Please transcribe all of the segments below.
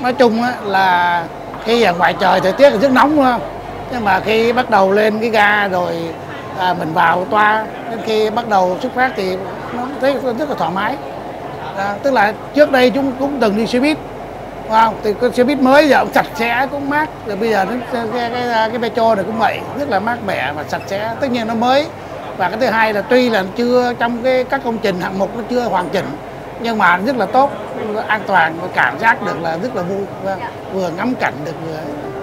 Nói chung á, là khi ở ngoài trời thời tiết là rất nóng đúng không? Nhưng mà khi bắt đầu lên cái ga rồi mình vào toa, đến khi bắt đầu xuất phát thì nó thấy rất là thoải mái. Tức là trước đây chúng cũng từng đi xe buýt, đúng không? Thì cái xe buýt mới giờ cũng sạch sẽ, cũng mát. Rồi bây giờ cái Metro này cũng vậy, rất là mát mẻ và sạch sẽ. Tất nhiên nó mới. Và cái thứ hai là tuy là chưa trong các công trình hạng mục nó chưa hoàn chỉnh, nhưng mà rất là tốt, an toàn và cảm giác được là rất là vui, vừa ngắm cảnh được vừa.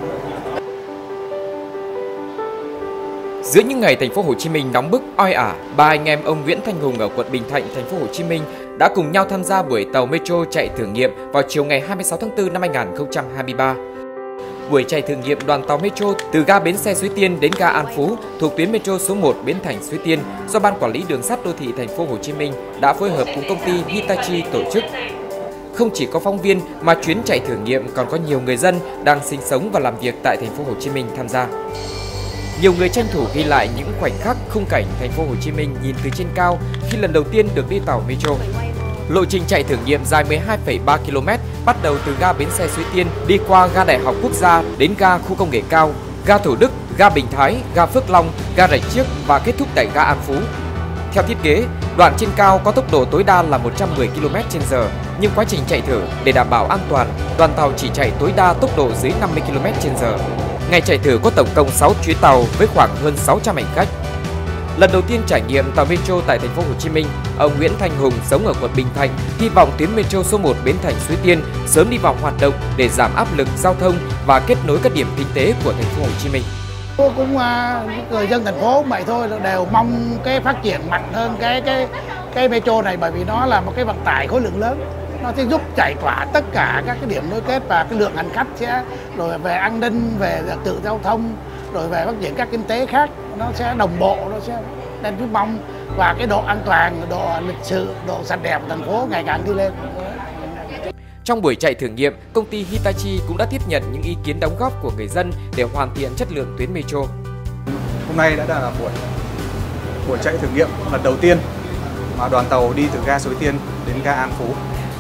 Giữa những ngày thành phố Hồ Chí Minh nóng bức oi ả, ba anh em ông Nguyễn Thanh Hùng ở quận Bình Thạnh, thành phố Hồ Chí Minh đã cùng nhau tham gia buổi tàu Metro chạy thử nghiệm vào chiều ngày 26 tháng 4 năm 2023. Buổi chạy thử nghiệm đoàn tàu Metro từ ga bến xe Suối Tiên đến ga An Phú thuộc tuyến Metro số 1 Bến Thành Suối Tiên do Ban Quản lý Đường sắt Đô thị thành phố Hồ Chí Minh đã phối hợp cùng công ty Hitachi tổ chức. Không chỉ có phóng viên mà chuyến chạy thử nghiệm còn có nhiều người dân đang sinh sống và làm việc tại thành phố Hồ Chí Minh tham gia. Nhiều người tranh thủ ghi lại những khoảnh khắc khung cảnh thành phố Hồ Chí Minh nhìn từ trên cao khi lần đầu tiên được đi tàu Metro. Lộ trình chạy thử nghiệm dài 12,3 km, bắt đầu từ ga bến xe Suối Tiên, đi qua ga Đại học Quốc gia đến ga khu công nghệ cao, ga Thủ Đức, ga Bình Thái, ga Phước Long, ga Rạch Chiếc và kết thúc tại ga An Phú. Theo thiết kế, đoạn trên cao có tốc độ tối đa là 110 km/h, nhưng quá trình chạy thử để đảm bảo an toàn, đoàn tàu chỉ chạy tối đa tốc độ dưới 50 km/h. Ngày chạy thử có tổng cộng 6 chuyến tàu với khoảng hơn 600 hành khách. Lần đầu tiên trải nghiệm tàu Metro tại thành phố Hồ Chí Minh, ông Nguyễn Thanh Hùng sống ở quận Bình Thạnh hy vọng tuyến Metro số 1 Bến Thành Suối Tiên sớm đi vào hoạt động để giảm áp lực giao thông và kết nối các điểm kinh tế của thành phố Hồ Chí Minh. Cũng người dân thành phố vậy thôi, đều mong cái phát triển mạnh hơn cái Metro này, bởi vì nó là một cái vận tải khối lượng lớn. Nó sẽ giúp giải tỏa tất cả các cái điểm nối kết và cái lượng hành khách sẽ rồi về an ninh, về tự giao thông, rồi về phát triển các kinh tế khác, nó sẽ đồng bộ, nó sẽ nên chúng mong và cái độ an toàn, độ lịch sự, độ sạch đẹp của thành phố ngày càng đi lên. Trong buổi chạy thử nghiệm, công ty Hitachi cũng đã tiếp nhận những ý kiến đóng góp của người dân để hoàn thiện chất lượng tuyến Metro. Hôm nay đã là buổi chạy thử nghiệm lần đầu tiên mà đoàn tàu đi từ ga Suối Tiên đến ga An Phú.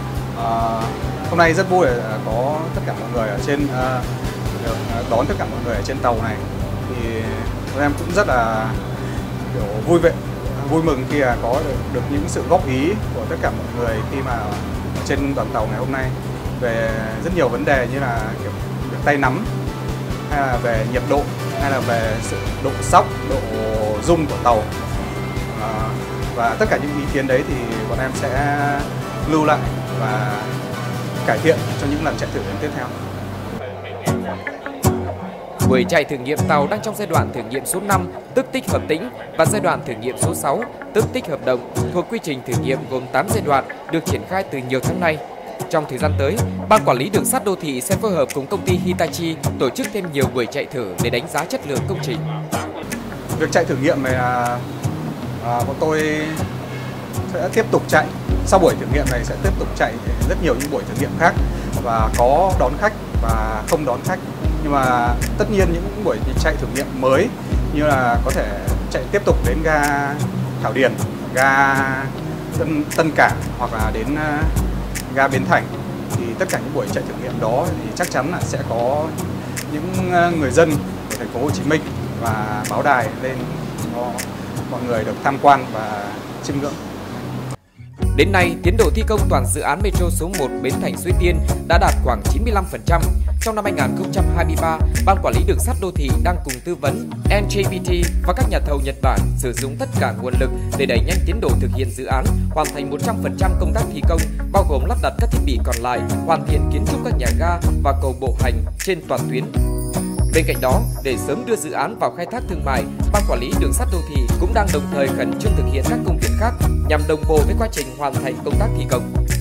Hôm nay rất vui là có tất cả mọi người ở trên đón tất cả mọi người ở trên tàu này, thì bọn em cũng rất là vui mừng khi có được những sự góp ý của tất cả mọi người khi mà ở trên đoàn tàu ngày hôm nay về rất nhiều vấn đề như là kiểu tay nắm, hay là về nhiệt độ, hay là về sự độ xóc, độ rung của tàu, và tất cả những ý kiến đấy thì bọn em sẽ lưu lại và cải thiện cho những lần chạy thử tiếp theo. Buổi chạy thử nghiệm tàu đang trong giai đoạn thử nghiệm số 5, tức tích hợp tĩnh, và giai đoạn thử nghiệm số 6, tức tích hợp động, thuộc quy trình thử nghiệm gồm 8 giai đoạn được triển khai từ nhiều tháng nay. Trong thời gian tới, Ban Quản lý Đường sắt Đô thị sẽ phối hợp cùng công ty Hitachi tổ chức thêm nhiều buổi chạy thử để đánh giá chất lượng công trình. Việc chạy thử nghiệm này là bọn tôi sẽ tiếp tục chạy. Sau buổi thử nghiệm này sẽ tiếp tục chạy rất nhiều những buổi thử nghiệm khác, và có đón khách và không đón khách. Nhưng mà tất nhiên những buổi chạy thử nghiệm mới như là có thể chạy tiếp tục đến ga Thảo Điền, ga Tân Cảng hoặc là đến ga Bến Thành, thì tất cả những buổi chạy thử nghiệm đó thì chắc chắn là sẽ có những người dân của thành phố Hồ Chí Minh và báo đài lên cho mọi người được tham quan và chiêm ngưỡng. Đến nay, tiến độ thi công toàn dự án Metro số 1 Bến Thành Suối Tiên đã đạt khoảng 95%. Trong năm 2023, Ban Quản lý Đường sắt Đô thị đang cùng tư vấn NJBT và các nhà thầu Nhật Bản sử dụng tất cả nguồn lực để đẩy nhanh tiến độ thực hiện dự án, hoàn thành 100% công tác thi công, bao gồm lắp đặt các thiết bị còn lại, hoàn thiện kiến trúc các nhà ga và cầu bộ hành trên toàn tuyến. Bên cạnh đó, để sớm đưa dự án vào khai thác thương mại, Ban Quản lý Đường sắt Đô thị cũng đang đồng thời khẩn trương thực hiện các công việc khác nhằm đồng bộ với quá trình hoàn thành công tác thi công.